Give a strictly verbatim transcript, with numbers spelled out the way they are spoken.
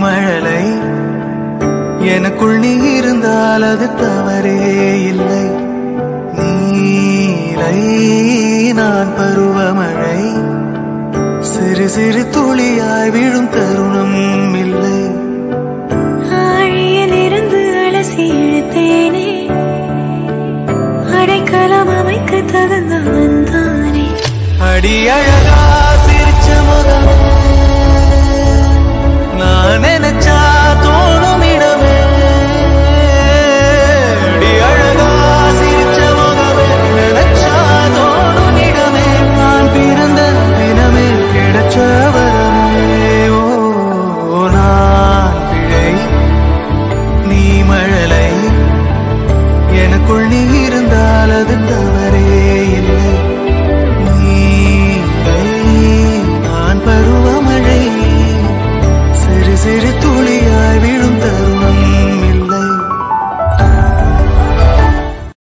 மழலை எனக்குள் நீ இருந்தால் அது தவறே இல்லை. நீலை நான் பருவமழை சிறு சிறு துளியாய் விழும் தருணம் இல்லை. ஆழியில் இருந்து அலசி இழுத்தேனே அடைக்கலம் அமைக்க தகுந்தவன் தானே. அடி அழகா சிரிச்ச முகமே நான் நினைச்சா தோணும் இடமே. அடி அழகா சிரிச்ச முகமே நினைச்சா தோணும் இடமே. நான் பிறந்த தினமே கிடைச்ச வரமே. ஓ நான் பிழை நீ மழலை எனக்குள் நீ இருந்தால் அது தவறே இல்லை. நான் பருவமழை சிறு சிறு துளியாய் விழுந்த